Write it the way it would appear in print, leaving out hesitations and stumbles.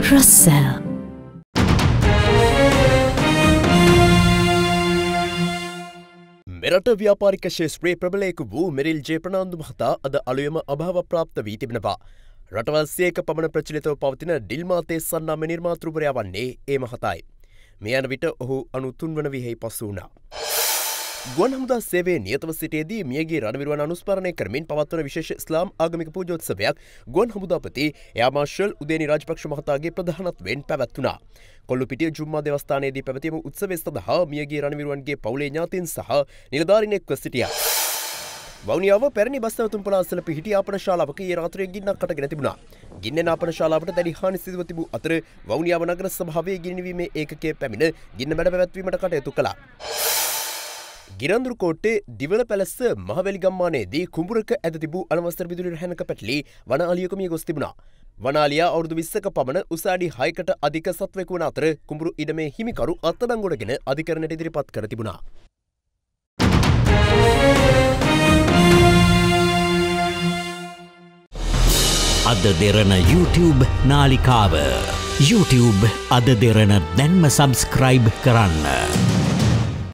Russell. මෙරට ව්‍යාපාරික ශේෂ්ත්‍රයේ ප්‍රබලයෙකු වූ මෙරිල් ජේ ප්‍රනාන්දු මහතා අද අලුයම අභාවප්‍රාප්ත වී තිබෙනවා. රටවල් 100ක පමණ ප්‍රචලිතව පවතින ඩිල්මාතේ සන්නාම නිර්මාතෘවරයා වන්නේ ඒ මහතායි. මේ යන විට ඔහු 93 වන වියෙහි පසු වුණා. ගුවන් හමුදා සේවයේ නියතව සිටියේදී මියගිය රණවිරුවන් අනුස්මරණය කරමින් පවත්වන විශේෂ ඉස්ලාම් ආගමික පූජෝත්සවයක් ගුවන් හමුදාපති එයා මාර්ෂල් උදේනි රාජපක්ෂ මහතාගේ ප්‍රධානත්වයෙන් පැවැත්වුණා. කොල්ලුපිටිය ජුම්මා දේවස්ථානයේදී පැවැතිම උත්සවය සඳහා මියගිය රණවිරුවන්ගේ පවුලේ ඥාතීන් සහ නිලධාරීන් එක්ව සිටියා. වවුනියාව පැරණි බස් නැවතුම් පොළ පිහිටි ආපන ශාලාවක ඊයේ රාත්‍රියේ ගින්නක් අටගෙන තිබුණා. ගින්නෙන් ආපන ශාලාවට දැඩි හානි සිදුව තිබූ අතර වවුනියාව නගර සභාවේ ගිනි නිවීමේ ඒකකයේ පැමිණ ගින්න මැඩ පැවැත්වීමට කටයුතු කළා. ගිරන්දුරු කෝට්ටේ දිවල පැලස්ස මහවැලි ගම්මානයේදී කුඹුරක ඇද තිබූ අනවසර විදුලි රැහැනක පැටලී වනාලියක මිය ගොස් තිබුණා. වනාලියා අවුරුදු 20ක පමණ උස අඩි 6කට අධික සත්වෙකු වන අතර කුඹුරු ඉඩමේ හිමිකරු අත්අඩංගුවටගෙන අධිකරණයට ඉදිරිපත් කර තිබුණා. AdaDerana YouTube නාලිකාව YouTube AdaDerana දැන්ම සබස්ක්‍රයිබ් කරන්න.